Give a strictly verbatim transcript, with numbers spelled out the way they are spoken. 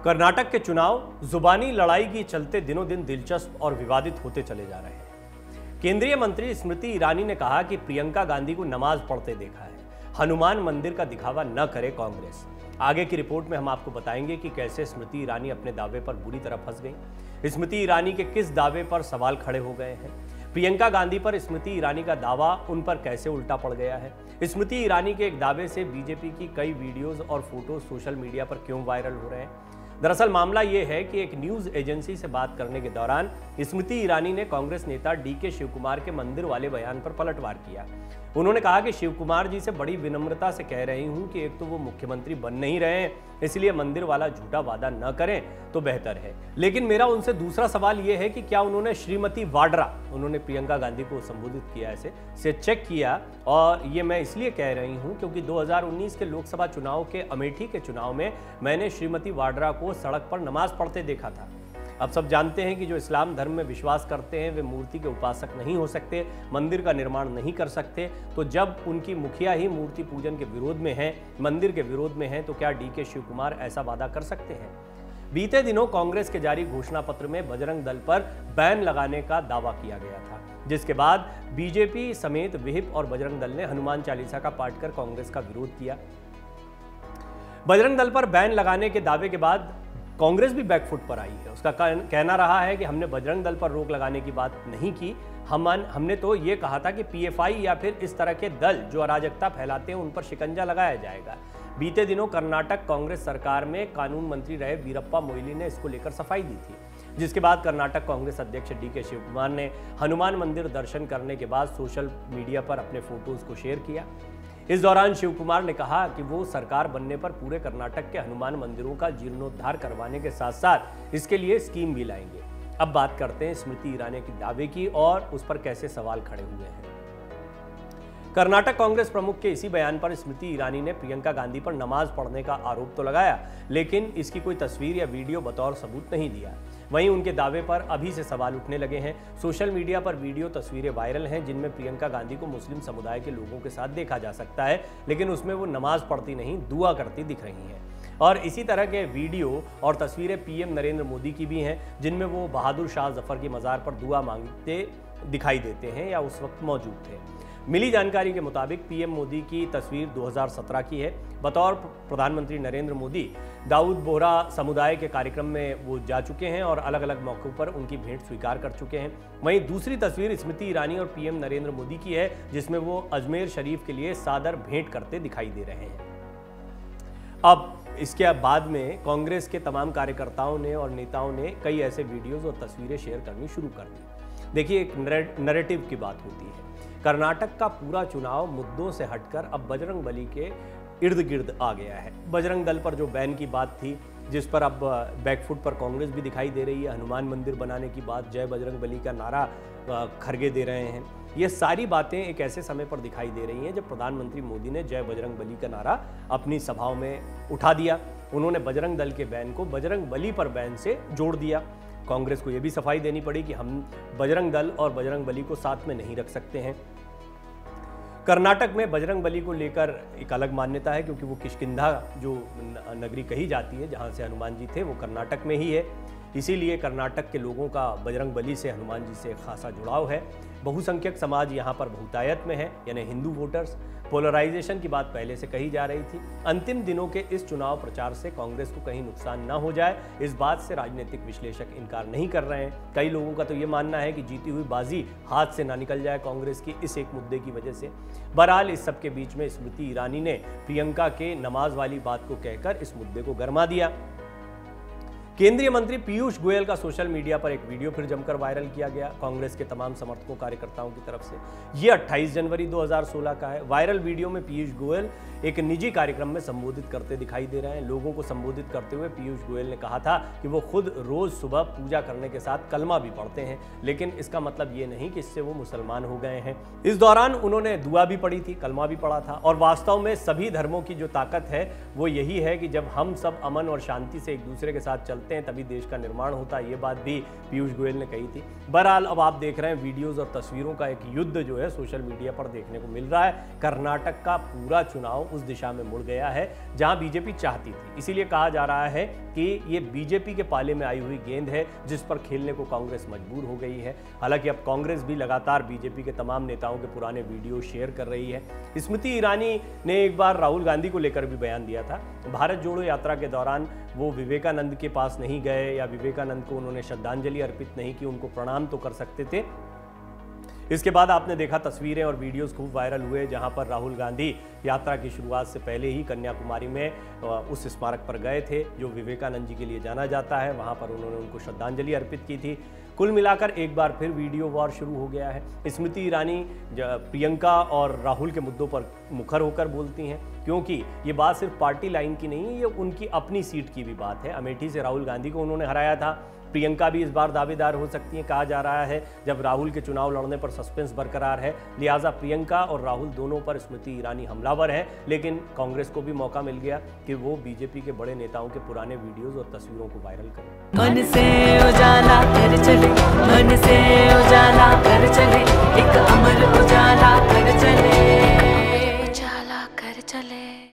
कर्नाटक के चुनाव जुबानी लड़ाई की चलते दिनों दिन दिलचस्प और विवादित होते चले जा रहे हैं। केंद्रीय मंत्री स्मृति ईरानी ने कहा कि प्रियंका गांधी को नमाज पढ़ते देखा है, हनुमान मंदिर का दिखावा न करे कांग्रेस। आगे की रिपोर्ट में हम आपको बताएंगे कि कैसे स्मृति ईरानी अपने दावे पर बुरी तरह फंस गई, स्मृति ईरानी के किस दावे पर सवाल खड़े हो गए हैं, प्रियंका गांधी पर स्मृति ईरानी का दावा उन पर कैसे उल्टा पड़ गया है, स्मृति ईरानी के एक दावे से बीजेपी की कई वीडियोस और फोटोज सोशल मीडिया पर क्यों वायरल हो रहे हैं। दरअसल मामला यह है कि एक न्यूज एजेंसी से बात करने के दौरान स्मृति ईरानी ने कांग्रेस नेता डी के शिवकुमार के मंदिर वाले बयान पर पलटवार किया। उन्होंने कहा कि शिवकुमार जी से बड़ी विनम्रता से कह रही हूं कि एक तो वो मुख्यमंत्री बन नहीं रहे हैं, इसलिए मंदिर वाला झूठा वादा न करें तो बेहतर है। लेकिन मेरा उनसे दूसरा सवाल यह है कि क्या उन्होंने श्रीमती वाड्रा, उन्होंने प्रियंका गांधी को संबोधित किया ऐसे से चेक किया। और ये मैं इसलिए कह रही हूं क्योंकि दो हज़ार उन्नीस के लोकसभा चुनाव के अमेठी के चुनाव में मैंने श्रीमती वाड्रा को सड़क पर नमाज पढ़ते देखा था। अब सब जानते हैं कि जो इस्लाम धर्म में विश्वास करते हैं वे मूर्ति के उपासक नहीं हो सकते, मंदिर का निर्माण नहीं कर सकते। तो जब उनकी मुखिया ही मूर्ति पूजन के विरोध में है, मंदिर के विरोध में है, तो क्या डी के शिवकुमार ऐसा वादा कर सकते हैं? बीते दिनों कांग्रेस के जारी घोषणा पत्र में बजरंग दल पर बैन लगाने का दावा किया गया था, जिसके बाद बीजेपी समेत विहिप और बजरंग दल ने हनुमान चालीसा का पाठ कर कांग्रेस का विरोध किया। बजरंग दल पर बैन लगाने के दावे के बाद कांग्रेस भी बैकफुट पर आई है। उसका कहना रहा है कि हमने बजरंग दल पर रोक लगाने की बात नहीं की, हम हमने तो ये कहा था कि पीएफआई या फिर इस तरह के दल जो अराजकता फैलाते हैं उन पर शिकंजा लगाया जाएगा। बीते दिनों कर्नाटक कांग्रेस सरकार में कानून मंत्री रहे वीरप्पा मोइली ने इसको लेकर सफाई दी थी, जिसके बाद कर्नाटक कांग्रेस अध्यक्ष डी के शिवकुमार ने हनुमान मंदिर दर्शन करने के बाद सोशल मीडिया पर अपने फोटोज को शेयर किया। इस दौरान शिवकुमार ने कहा कि वो सरकार बनने पर पूरे कर्नाटक के हनुमान मंदिरों का जीर्णोद्धार करवाने के साथ साथ इसके लिए स्कीम भी लाएंगे। अब बात करते हैं स्मृति ईरानी के दावे की और उस पर कैसे सवाल खड़े हुए हैं। कर्नाटक कांग्रेस प्रमुख के इसी बयान पर स्मृति ईरानी ने प्रियंका गांधी पर नमाज पढ़ने का आरोप तो लगाया, लेकिन इसकी कोई तस्वीर या वीडियो बतौर सबूत नहीं दिया। वहीं उनके दावे पर अभी से सवाल उठने लगे हैं। सोशल मीडिया पर वीडियो तस्वीरें वायरल हैं जिनमें प्रियंका गांधी को मुस्लिम समुदाय के लोगों के साथ देखा जा सकता है, लेकिन उसमें वो नमाज पढ़ती नहीं, दुआ करती दिख रही हैं। और इसी तरह के वीडियो और तस्वीरें पीएम नरेंद्र मोदी की भी हैं, जिनमें वो बहादुर शाह जफर की मज़ार पर दुआ मांगते दिखाई देते हैं या उस वक्त मौजूद थे। मिली जानकारी के मुताबिक पीएम मोदी की तस्वीर दो हज़ार सत्रह की है। बतौर प्रधानमंत्री नरेंद्र मोदी दाऊद बोहरा समुदाय के कार्यक्रम में वो जा चुके हैं और अलग अलग मौक़ों पर उनकी भेंट स्वीकार कर चुके हैं। वहीं दूसरी तस्वीर स्मृति ईरानी और पीएम नरेंद्र मोदी की है, जिसमें वो अजमेर शरीफ के लिए सादर भेंट करते दिखाई दे रहे हैं। अब इसके बाद में कांग्रेस के तमाम कार्यकर्ताओं ने और नेताओं ने कई ऐसे वीडियोज और तस्वीरें शेयर करनी शुरू कर दी। देखिए, एक नैरेटिव की बात होती है। कर्नाटक का पूरा चुनाव मुद्दों से हटकर अब बजरंग बली के इर्द गिर्द आ गया है। बजरंग दल पर जो बैन की बात थी, जिस पर अब बैकफुट पर कांग्रेस भी दिखाई दे रही है, हनुमान मंदिर बनाने की बात, जय बजरंग बली का नारा खरगे दे रहे हैं, ये सारी बातें एक ऐसे समय पर दिखाई दे रही हैं जब प्रधानमंत्री मोदी ने जय बजरंग बली का नारा अपनी सभाओं में उठा दिया। उन्होंने बजरंग दल के बैन को बजरंग बली पर बैन से जोड़ दिया। कांग्रेस को यह भी सफाई देनी पड़ी कि हम बजरंग दल और बजरंग बली को साथ में नहीं रख सकते हैं। कर्नाटक में बजरंग बली को लेकर एक अलग मान्यता है, क्योंकि वो किष्किंधा जो नगरी कही जाती है जहां से हनुमान जी थे, वो कर्नाटक में ही है। इसीलिए कर्नाटक के लोगों का बजरंग बली से हनुमान जी से खासा जुड़ाव है। बहुसंख्यक समाज यहाँ पर बहुतायत में है, यानी हिंदू वोटर्स। पोलराइजेशन की बात पहले से कही जा रही थी। अंतिम दिनों के इस चुनाव प्रचार से कांग्रेस को कहीं नुकसान न हो जाए, इस बात से राजनीतिक विश्लेषक इनकार नहीं कर रहे हैं। कई लोगों का तो ये मानना है कि जीती हुई बाजी हाथ से ना निकल जाए कांग्रेस की इस एक मुद्दे की वजह से। बहरहाल इस सब के बीच में स्मृति ईरानी ने प्रियंका के नमाज वाली बात को कहकर इस मुद्दे को गरमा दिया। केंद्रीय मंत्री पीयूष गोयल का सोशल मीडिया पर एक वीडियो फिर जमकर वायरल किया गया कांग्रेस के तमाम समर्थकों कार्यकर्ताओं की तरफ से। ये अट्ठाईस जनवरी दो हज़ार सोलह का है। वायरल वीडियो में पीयूष गोयल एक निजी कार्यक्रम में संबोधित करते दिखाई दे रहे हैं। लोगों को संबोधित करते हुए पीयूष गोयल ने कहा था कि वो खुद रोज सुबह पूजा करने के साथ कलमा भी पढ़ते हैं, लेकिन इसका मतलब ये नहीं कि इससे वो मुसलमान हो गए हैं। इस दौरान उन्होंने दुआ भी पढ़ी थी, कलमा भी पढ़ा था। और वास्तव में सभी धर्मों की जो ताकत है वो यही है कि जब हम सब अमन और शांति से एक दूसरे के साथ चलते सकते हैं, तभी देश का निर्माण होता है। ये बात भी पीयूष गोयल ने कही थी। बहरहाल अब आप देख रहे हैं वीडियोज़ और तस्वीरों का एक युद्ध जो है सोशल मीडिया पर देखने को मिल रहा है। कर्नाटक का पूरा चुनाव उस दिशा में मुड़ गया है जहां बीजेपी चाहती थी। इसीलिए कहा जा रहा है कि ये बीजेपी के पाले में आई हुई गेंद है जिस पर खेलने को कांग्रेस मजबूर हो गई है। हालांकि अब कांग्रेस भी लगातार बीजेपी के तमाम नेताओं के पुराने वीडियो शेयर कर रही है। स्मृति ईरानी ने एक बार राहुल गांधी को लेकर भी बयान दिया था। भारत जोड़ो यात्रा के दौरान वो विवेकानंद के पास नहीं गए या विवेकानंद को उन्होंने श्रद्धांजलि अर्पित नहीं की, उनको प्रणाम तो कर सकते थे। इसके बाद आपने देखा तस्वीरें और वीडियोस खूब वायरल हुए जहां पर राहुल गांधी यात्रा की शुरुआत से पहले ही कन्याकुमारी में उस स्मारक पर गए थे जो विवेकानंद जी के लिए जाना जाता है। वहां पर उन्होंने उनको श्रद्धांजलि अर्पित की थी। कुल मिलाकर एक बार फिर वीडियो वॉर शुरू हो गया है। स्मृति ईरानी प्रियंका और राहुल के मुद्दों पर मुखर होकर बोलती हैं, क्योंकि ये बात सिर्फ पार्टी लाइन की नहीं है, ये उनकी अपनी सीट की भी बात है। अमेठी से राहुल गांधी को उन्होंने हराया था। प्रियंका भी इस बार दावेदार हो सकती हैं। कहा जा रहा है जब राहुल के चुनाव लड़ने पर सस्पेंस बरकरार है, लिहाजा प्रियंका और राहुल दोनों पर स्मृति ईरानी हमलावर है। लेकिन कांग्रेस को भी मौका मिल गया कि वो बीजेपी के बड़े नेताओं के पुराने वीडियोस और तस्वीरों को वायरल करें। मन से उजाला कर चले, मन से उजाला